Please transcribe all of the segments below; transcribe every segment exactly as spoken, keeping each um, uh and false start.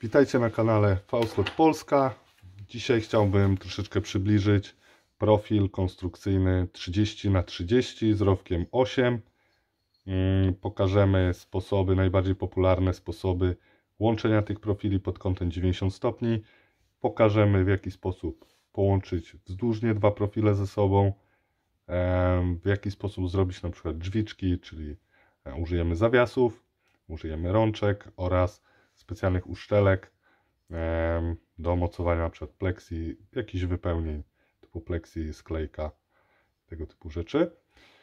Witajcie na kanale Faustot Polska. Dzisiaj chciałbym troszeczkę przybliżyć profil konstrukcyjny trzydzieści na trzydzieści z rowkiem osiem. Pokażemy sposoby, najbardziej popularne sposoby łączenia tych profili pod kątem dziewięćdziesiąt stopni. Pokażemy, w jaki sposób połączyć wzdłużnie dwa profile ze sobą, w jaki sposób zrobić na przykład drzwiczki, czyli użyjemy zawiasów, użyjemy rączek oraz specjalnych uszczelek do mocowania na przykład pleksji, jakichś wypełnień typu pleksji, sklejka, tego typu rzeczy.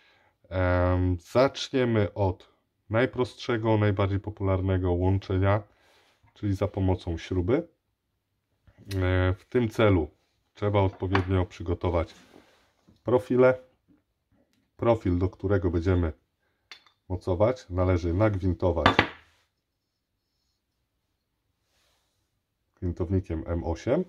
Zaczniemy od najprostszego, najbardziej popularnego łączenia, czyli za pomocą śruby. W tym celu trzeba odpowiednio przygotować profile. Profil, do którego będziemy mocować, należy nagwintować gwintownikiem M osiem.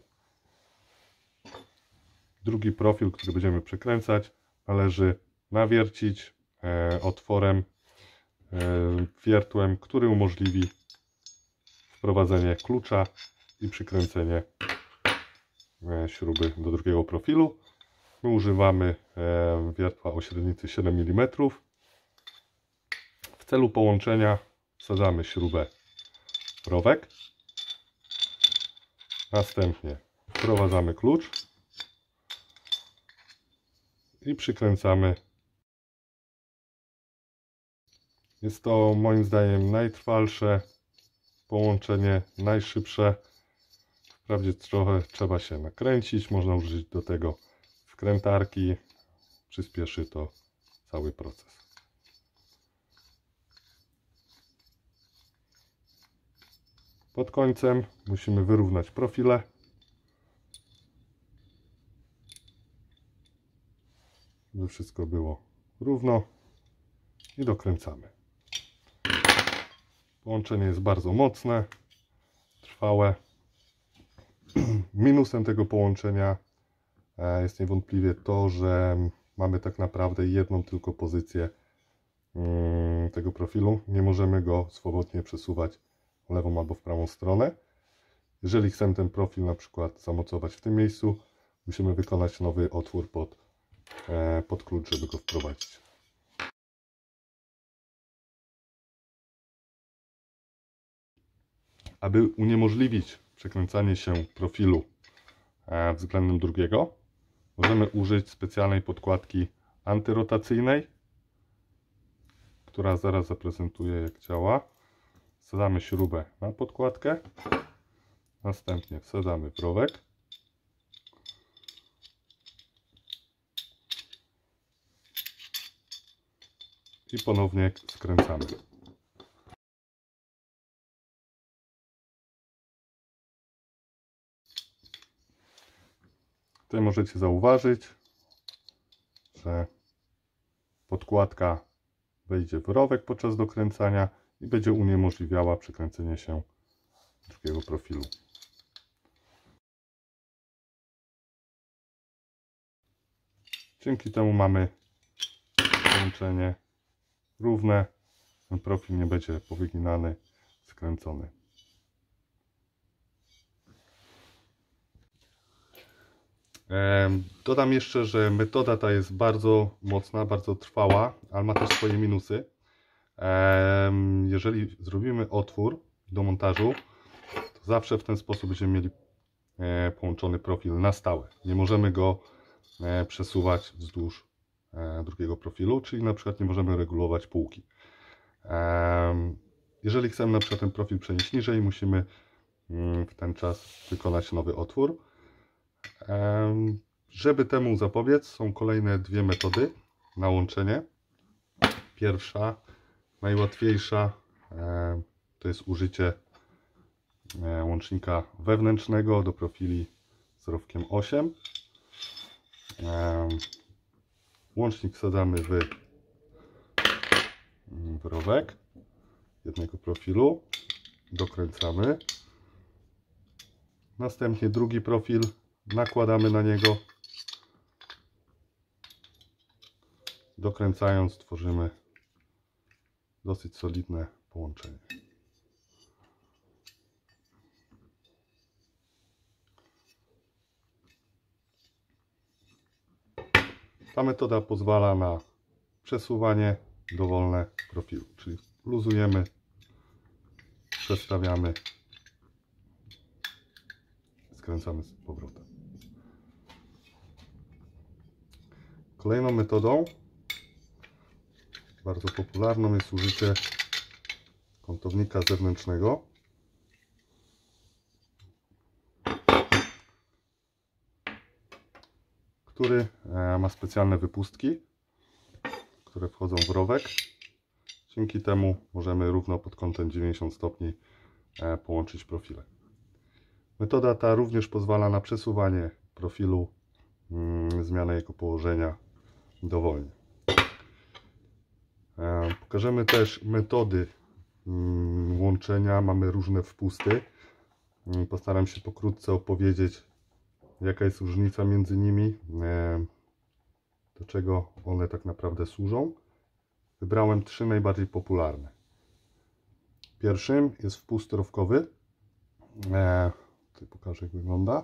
Drugi profil, który będziemy przekręcać, należy nawiercić e, otworem, e, wiertłem, który umożliwi wprowadzenie klucza i przykręcenie e, śruby do drugiego profilu. My używamy e, wiertła o średnicy siedem milimetrów. W celu połączenia wsadzamy śrubę w rowek. Następnie wprowadzamy klucz i przykręcamy. Jest to moim zdaniem najtrwalsze połączenie, najszybsze. Wprawdzie trochę trzeba się nakręcić, można użyć do tego wkrętarki, przyspieszy to cały proces. Pod końcem musimy wyrównać profile. Żeby wszystko było równo i dokręcamy. Połączenie jest bardzo mocne, trwałe. Minusem tego połączenia jest niewątpliwie to, że mamy tak naprawdę jedną tylko pozycję tego profilu. Nie możemy go swobodnie przesuwać w lewą albo w prawą stronę. Jeżeli chcemy ten profil na przykład zamocować w tym miejscu, musimy wykonać nowy otwór pod, pod klucz, żeby go wprowadzić. Aby uniemożliwić przekręcanie się profilu względem drugiego, możemy użyć specjalnej podkładki antyrotacyjnej, która zaraz zaprezentuję, jak działa. Wsadzamy śrubę na podkładkę, następnie wsadzamy w rowek i ponownie skręcamy. Tutaj możecie zauważyć, że podkładka wejdzie w rowek podczas dokręcania i będzie uniemożliwiała przekręcenie się drugiego profilu. Dzięki temu mamy połączenie równe, ten profil nie będzie powyginany, skręcony. Dodam jeszcze, że metoda ta jest bardzo mocna, bardzo trwała, ale ma też swoje minusy. Jeżeli zrobimy otwór do montażu, to zawsze w ten sposób będziemy mieli połączony profil na stałe. Nie możemy go przesuwać wzdłuż drugiego profilu, czyli na przykład nie możemy regulować półki. Jeżeli chcemy na przykład ten profil przenieść niżej, musimy w ten czas wykonać nowy otwór. Żeby temu zapobiec, są kolejne dwie metody na łączenie. Pierwsza, najłatwiejsza, to jest użycie łącznika wewnętrznego do profili z rowkiem osiem. Łącznik wsadzamy w, w rowek jednego profilu, dokręcamy. Następnie drugi profil nakładamy na niego, dokręcając tworzymy dosyć solidne połączenie. Ta metoda pozwala na przesuwanie dowolne profilu, czyli luzujemy, przestawiamy, skręcamy z powrotem. Kolejną metodą, bardzo popularną, jest użycie kątownika zewnętrznego. Który ma specjalne wypustki, które wchodzą w rowek. Dzięki temu możemy równo pod kątem dziewięćdziesiąt stopni połączyć profile. Metoda ta również pozwala na przesuwanie profilu, zmianę jego położenia dowolnie. Pokażemy też metody łączenia. Mamy różne wpusty. Postaram się pokrótce opowiedzieć, jaka jest różnica między nimi, do czego one tak naprawdę służą. Wybrałem trzy najbardziej popularne. Pierwszym jest wpust rowkowy. Tutaj pokażę, jak wygląda.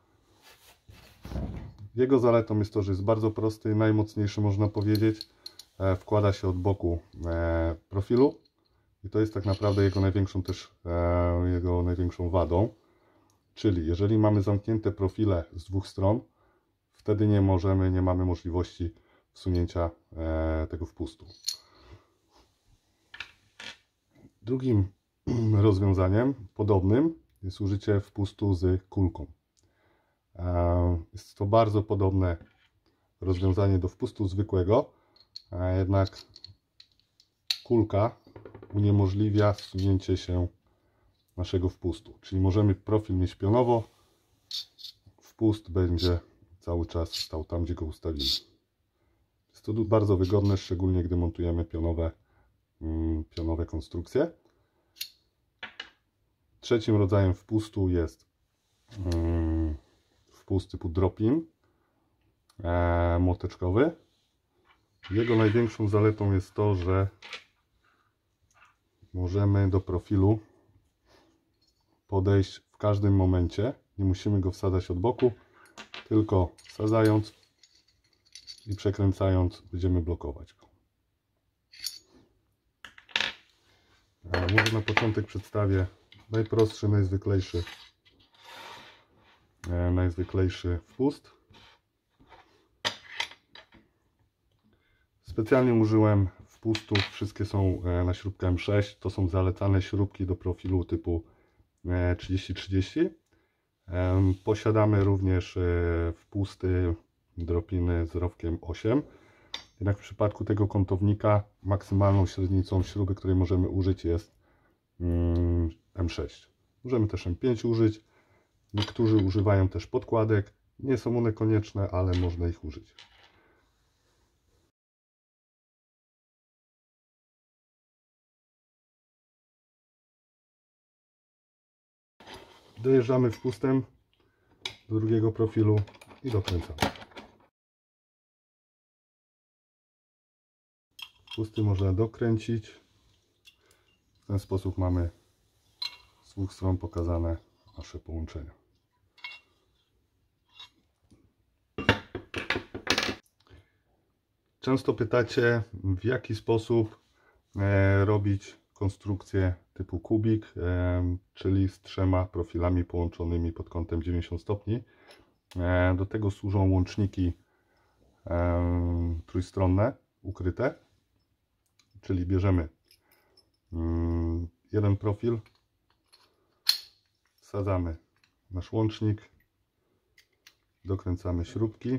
Jego zaletą jest to, że jest bardzo prosty, najmocniejszy, można powiedzieć. Wkłada się od boku profilu i to jest tak naprawdę jego największą też jego największą wadą. Czyli jeżeli mamy zamknięte profile z dwóch stron, wtedy nie możemy, nie mamy możliwości wsunięcia tego wpustu. Drugim rozwiązaniem podobnym jest użycie wpustu z kulką. Jest to bardzo podobne rozwiązanie do wpustu zwykłego, jednak kulka uniemożliwia zsunięcie się naszego wpustu. Czyli możemy profil mieć pionowo, wpust będzie cały czas stał tam, gdzie go ustawimy. Jest to bardzo wygodne, szczególnie gdy montujemy pionowe, pionowe konstrukcje. Trzecim rodzajem wpustu jest wpust typu drop-in, młoteczkowy. Jego największą zaletą jest to, że możemy do profilu podejść w każdym momencie. Nie musimy go wsadzać od boku, tylko wsadzając i przekręcając będziemy blokować go. Może na początek przedstawię najprostszy, najzwyklejszy, najzwyklejszy wpust. Specjalnie użyłem wpustów, wszystkie są na śrubkę M sześć. To są zalecane śrubki do profilu typu trzydzieści trzydzieści. Posiadamy również wpusty drop-iny z rowkiem osiem. Jednak w przypadku tego kątownika maksymalną średnicą śruby, której możemy użyć, jest M sześć. Możemy też M pięć użyć. Niektórzy używają też podkładek. Nie są one konieczne, ale można ich użyć. Dojeżdżamy wpustem do drugiego profilu i dokręcamy. Wpusty można dokręcić. W ten sposób mamy z dwóch stron pokazane nasze połączenia. Często pytacie, w jaki sposób e, robić konstrukcję typu kubik, e, czyli z trzema profilami połączonymi pod kątem dziewięćdziesiąt stopni. E, do tego służą łączniki e, trójstronne, ukryte, czyli bierzemy mm, jeden profil, wsadzamy nasz łącznik, dokręcamy śrubki.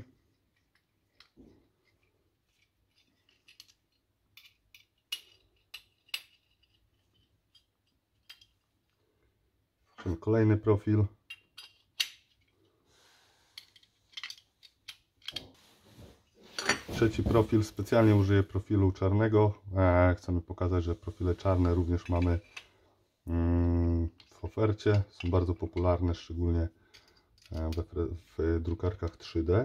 Kolejny profil. Trzeci profil, specjalnie użyję profilu czarnego. E, chcemy pokazać, że profile czarne również mamy mm, w ofercie. Są bardzo popularne, szczególnie we, w drukarkach trzy D.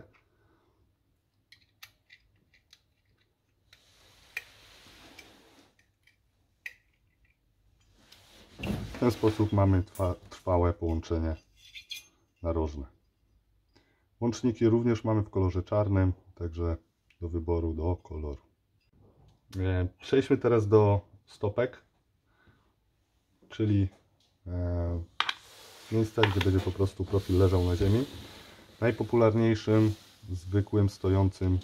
W ten sposób mamy trwa, trwałe połączenie narożne. Łączniki również mamy w kolorze czarnym, także do wyboru, do koloru. Przejdźmy teraz do stopek, czyli miejsca, gdzie będzie po prostu profil leżał na ziemi. Najpopularniejszym, zwykłym, stojącym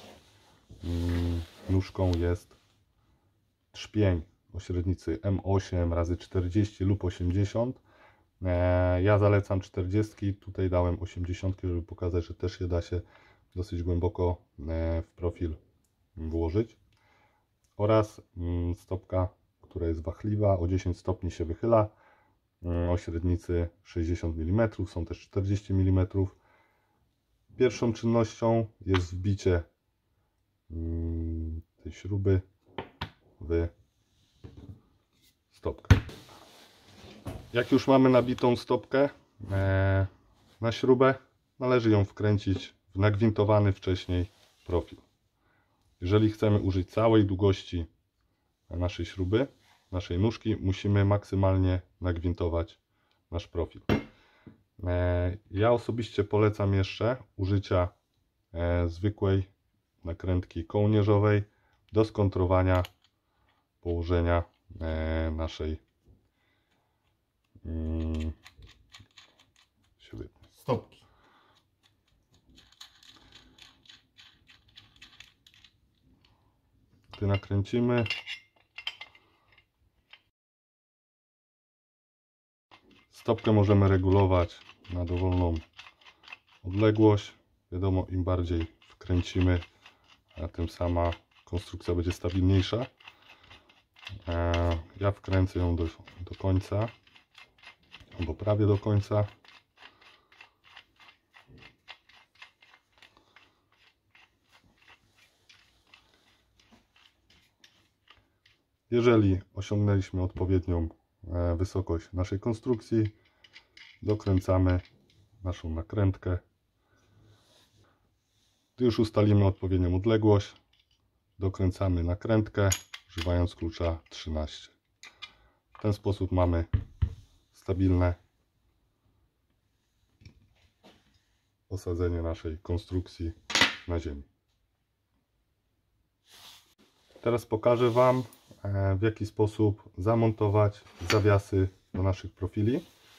nóżką jest trzpień o średnicy M osiem razy czterdzieści lub osiemdziesiąt. Ja zalecam czterdzieści, tutaj dałem osiemdziesiąt, żeby pokazać, że też się da się dosyć głęboko w profil włożyć. Oraz stopka, która jest wahliwa, o dziesięć stopni się wychyla, o średnicy sześćdziesiąt milimetrów, są też czterdzieści milimetrów. Pierwszą czynnością jest wbicie tej śruby w stopkę. Jak już mamy nabitą stopkę na śrubę, należy ją wkręcić w nagwintowany wcześniej profil. Jeżeli chcemy użyć całej długości naszej śruby, naszej nóżki, musimy maksymalnie nagwintować nasz profil. Ja osobiście polecam jeszcze użycia zwykłej nakrętki kołnierzowej do skontrowania położenia naszej stopki. Gdy nakręcimy, stopkę możemy regulować na dowolną odległość. Wiadomo, im bardziej wkręcimy, tym sama konstrukcja będzie stabilniejsza. Ja wkręcę ją do, do końca, albo prawie do końca. Jeżeli osiągnęliśmy odpowiednią wysokość naszej konstrukcji, dokręcamy naszą nakrętkę. Gdy już ustalimy odpowiednią odległość, dokręcamy nakrętkę, używając klucza trzynaście. W ten sposób mamy stabilne osadzenie naszej konstrukcji na ziemi. Teraz pokażę Wam, w jaki sposób zamontować zawiasy do naszych profili.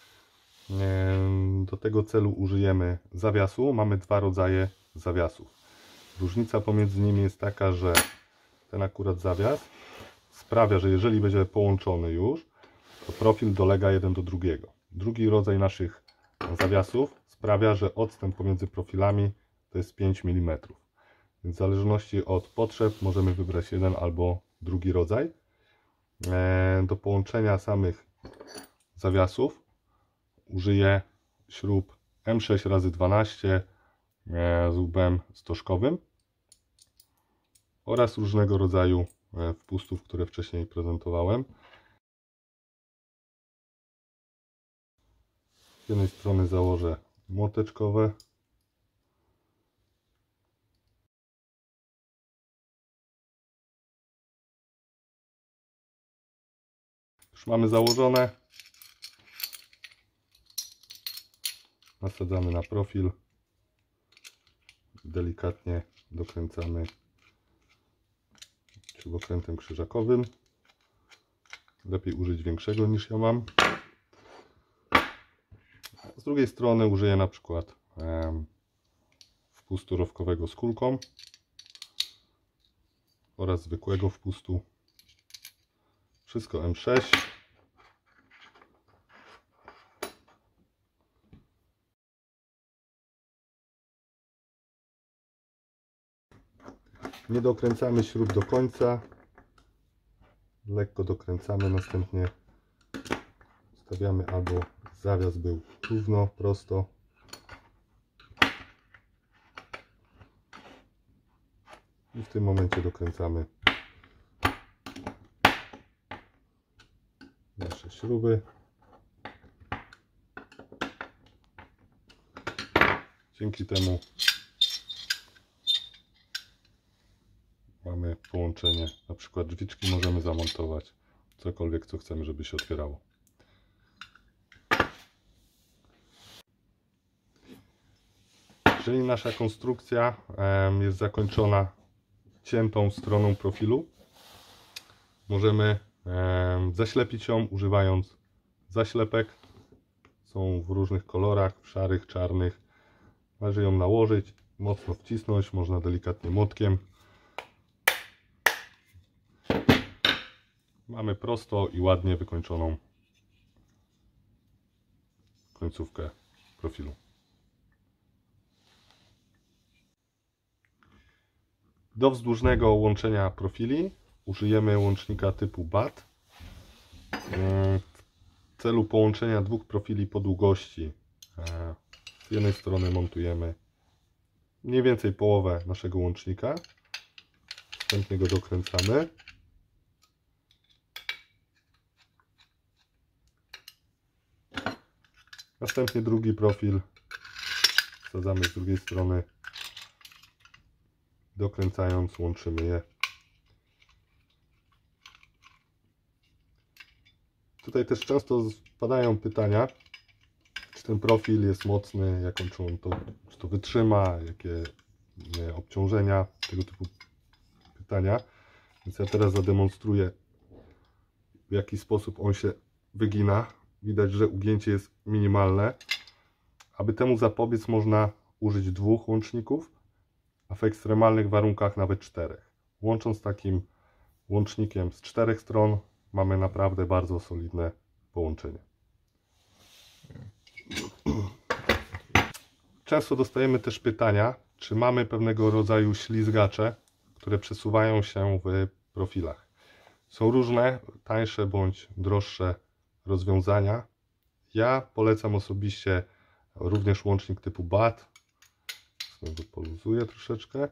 Do tego celu użyjemy zawiasu. Mamy dwa rodzaje zawiasów. Różnica pomiędzy nimi jest taka, że ten akurat zawias sprawia, że jeżeli będzie połączony już, to profil dolega jeden do drugiego. Drugi rodzaj naszych zawiasów sprawia, że odstęp pomiędzy profilami to jest pięć milimetrów. Więc w zależności od potrzeb możemy wybrać jeden albo drugi rodzaj. Do połączenia samych zawiasów użyję śrub M sześć razy dwanaście z łbem stożkowym oraz różnego rodzaju wpustów, które wcześniej prezentowałem. Z jednej strony założę młoteczkowe, już mamy założone, nasadzamy na profil, delikatnie dokręcamy śrubokrętem krzyżakowym. Lepiej użyć większego niż ja mam. Z drugiej strony użyję na przykład wpustu rowkowego z kulką oraz zwykłego wpustu. Wszystko M sześć. Nie dokręcamy śrub do końca. Lekko dokręcamy, następnie stawiamy, aby zawias był równo, prosto. I w tym momencie dokręcamy nasze śruby. Dzięki temu mamy połączenie, na przykład drzwiczki możemy zamontować, cokolwiek co chcemy, żeby się otwierało. Jeżeli nasza konstrukcja jest zakończona ciętą stroną profilu. Możemy e, zaślepić ją używając zaślepek. Są w różnych kolorach, w szarych, czarnych. Należy ją nałożyć, mocno wcisnąć, można delikatnie młotkiem. Mamy prosto i ładnie wykończoną końcówkę profilu. Do wzdłużnego łączenia profili użyjemy łącznika typu B A T. W celu połączenia dwóch profili po długości z jednej strony montujemy mniej więcej połowę naszego łącznika. Następnie go dokręcamy. Następnie drugi profil wsadzamy z drugiej strony. Dokręcając łączymy je. Tutaj też często padają pytania, czy ten profil jest mocny, jaką, czy, on to, czy to wytrzyma, jakie nie, obciążenia, tego typu pytania. Więc ja teraz zademonstruję, w jaki sposób on się wygina. Widać, że ugięcie jest minimalne. Aby temu zapobiec, można użyć dwóch łączników, a w ekstremalnych warunkach nawet czterech. Łącząc takim łącznikiem z czterech stron mamy naprawdę bardzo solidne połączenie. Często dostajemy też pytania, czy mamy pewnego rodzaju ślizgacze, które przesuwają się w profilach. Są różne, tańsze bądź droższe rozwiązania. Ja polecam osobiście również łącznik typu B A T. Znowu poluzuję troszeczkę.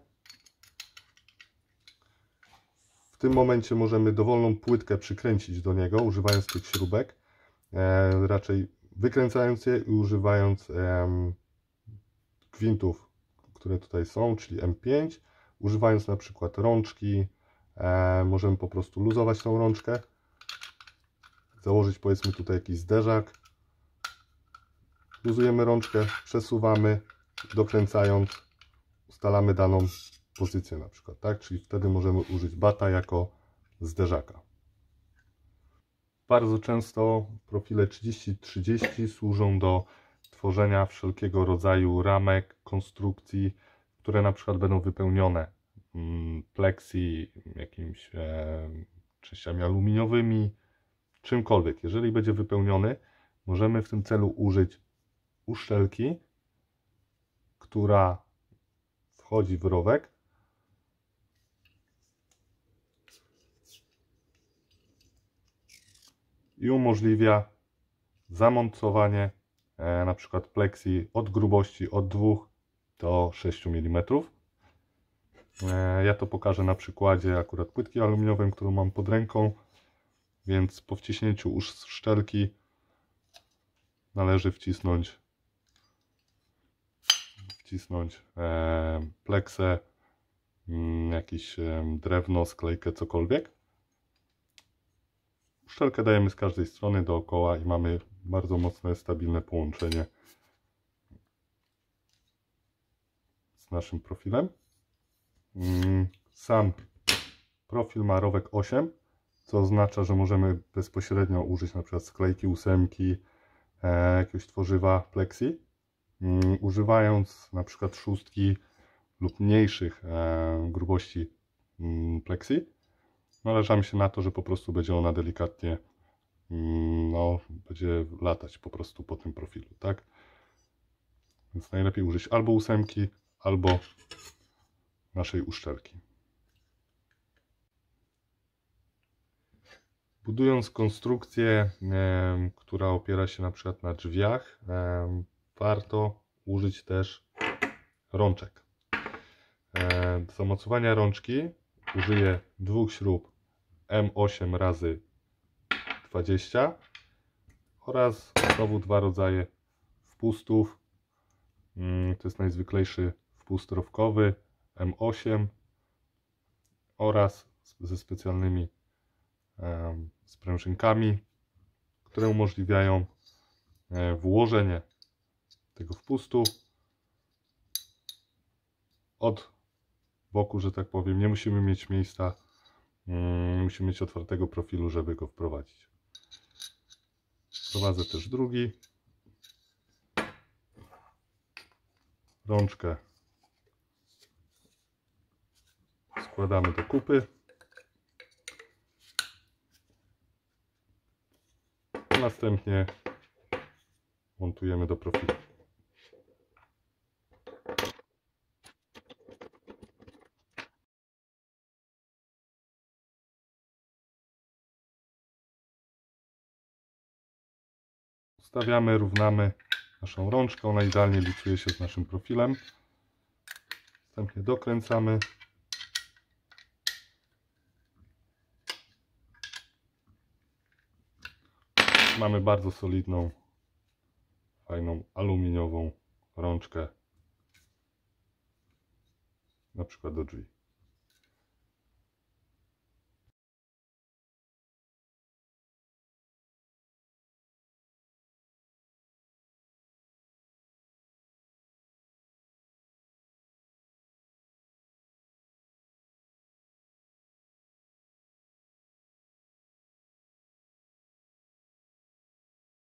W tym momencie możemy dowolną płytkę przykręcić do niego, używając tych śrubek. E, raczej wykręcając je i używając e, gwintów, które tutaj są, czyli M pięć. Używając na przykład rączki, e, możemy po prostu luzować tą rączkę. Założyć powiedzmy tutaj jakiś zderzak. Luzujemy rączkę, przesuwamy, dokręcając, ustalamy daną pozycję na przykład, tak? Czyli wtedy możemy użyć bata jako zderzaka. Bardzo często profile trzydzieści trzydzieści służą do tworzenia wszelkiego rodzaju ramek, konstrukcji, które na przykład będą wypełnione plexi, jakimiś e, częściami aluminiowymi, czymkolwiek. Jeżeli będzie wypełniony, możemy w tym celu użyć uszczelki, która wchodzi w rowek i umożliwia zamontowanie e, na przykład plexi od grubości od dwóch do sześciu milimetrów. E, ja to pokażę na przykładzie akurat płytki aluminiowej, którą mam pod ręką, więc po wciśnięciu uszczelki należy wcisnąć wcisnąć e, pleksę, m, jakieś e, drewno, sklejkę, cokolwiek. Uszczelkę dajemy z każdej strony dookoła i mamy bardzo mocne, stabilne połączenie z naszym profilem. Sam profil ma rowek osiem, co oznacza, że możemy bezpośrednio użyć na przykład sklejki ósemki, e, jakiegoś tworzywa plexi, um, używając na przykład szóstki lub mniejszych e, grubości um, plexi. Należamy się na to, że po prostu będzie ona delikatnie, um, no, będzie latać po prostu po tym profilu, tak? Więc najlepiej użyć albo ósemki, albo naszej uszczelki. Budując konstrukcję, e, która opiera się na przykład na drzwiach, e, warto użyć też rączek. E, do zamocowania rączki użyję dwóch śrub M osiem razy dwadzieścia oraz znowu dwa rodzaje wpustów. Mm, to jest najzwyklejszy wpust rowkowy M osiem oraz ze specjalnymi sprężynkami, które umożliwiają włożenie tego wpustu od boku, że tak powiem. Nie musimy mieć miejsca, nie musimy mieć otwartego profilu, żeby go wprowadzić. Wprowadzę też drugi. Rączkę składamy do kupy. Następnie montujemy do profilu. Ustawiamy, równamy naszą rączkę. Ona idealnie liczuje się z naszym profilem. Następnie dokręcamy. Mamy bardzo solidną, fajną aluminiową rączkę, na przykład do drzwi.